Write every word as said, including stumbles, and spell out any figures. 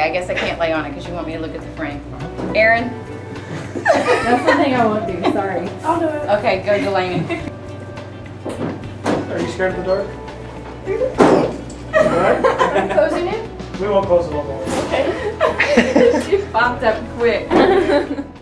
I guess I can't lay on it because you want me to look at the frame. Aaron? That's the thing I won't do, sorry. I'll do it. Okay, go Delaney. Are you scared of the dark? Are you closing it? We won't close it all the way. Okay. She popped up quick.